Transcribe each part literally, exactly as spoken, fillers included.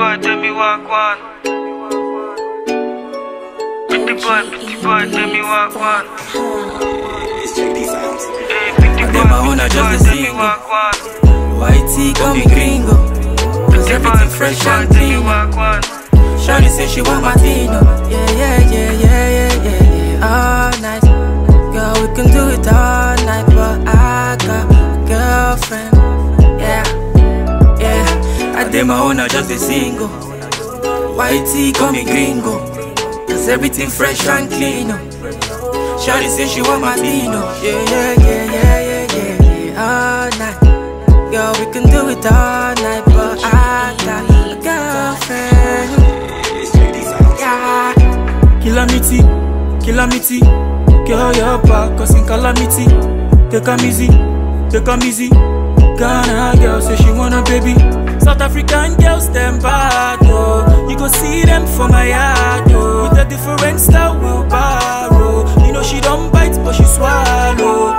boy, tell me what one. Pretty boy, pretty boy, tell me what one. Hey, pretty boy, pretty boy, tell me what one. White tea, call me gringo, cause everything fresh and clean. Shawty say she want Martino. Yeah, yeah, yeah, yeah, yeah, yeah, yeah. All night, girl, we can do it all night. But I got a girlfriend. Yeah, yeah. I did my own, I just a single. White tea, call me gringo, cause everything fresh and clean. Shawty say she want Martino. Yeah, yeah, yeah, yeah, yeah, yeah, yeah. All night, girl, we can do it all night. But I got a girlfriend. Calamity, calamity, girl, you're back, causing calamity. Take 'em easy, take 'em easy. Ghana girl say she want a baby. South African girls, them bad, oh. You go see them for my yard, oh. With a different style, we'll borrow. You know she don't bite, but she swallow.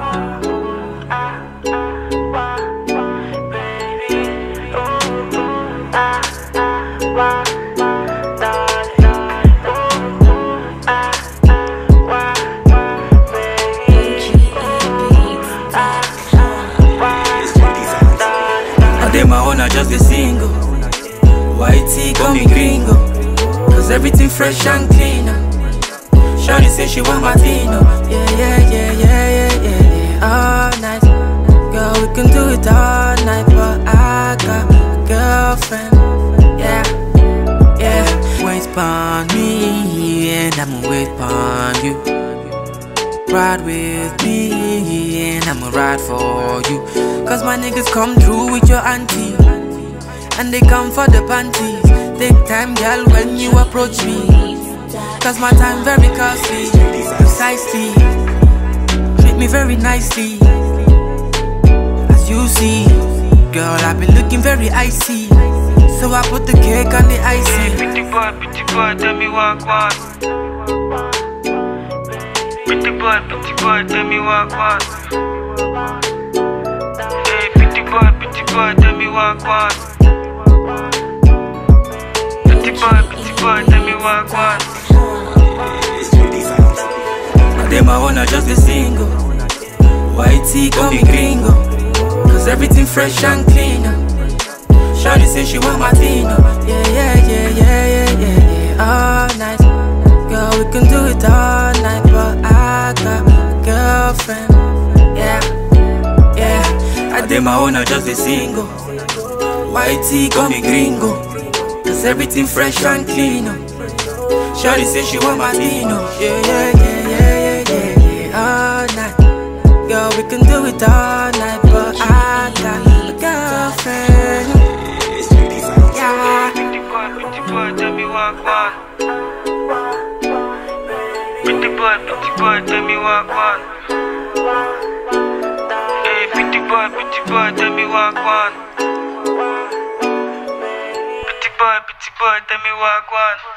My own, I just a single. White tea, call me gringo, cause everything fresh and clean. Shawty say she want Martino. Yeah, yeah, yeah, yeah, yeah, yeah, yeah. All night, girl, we can do it all night. But I got a girlfriend. Yeah, yeah. Wait upon me, and I'ma wait upon you. Ride with me, and I'ma ride for you. Cause my niggas come through with your auntie, and they come for the panties. Take time, girl, when you approach me, cause my time very costly. Precisely, treat me very nicely. As you see, girl, I've been looking very icy, so I put the cake on the icing. Hey, pretty boy, pretty boy, tell me what one. Pretty boy, pretty boy, tell me what one. Hey, pretty boy, pretty boy, tell me what one. Pretty boy, pretty boy, tell me what one. I did my own, I just a single. White tea, call me gringo, cause everything fresh and clean. Shawty say she want Martino. Yeah, yeah, yeah, yeah, yeah, yeah, yeah. All night, girl, we can do it all night. But I got a girlfriend. Yeah, yeah. I did my own, I just a single. White tea, call me gringo, cause everything fresh and clean. Shawty say she want Martino. Yeah, yeah, yeah, yeah, yeah, yeah, yeah. All night, girl, we can do it all night. But I got a girlfriend. Yeah. Pretty boy, pretty boy, tell me what one. Pretty boy, pretty boy, tell me what one. Hey, pretty boy, pretty boy, tell me what one. Pretty boy, pretty boy, tell me what one.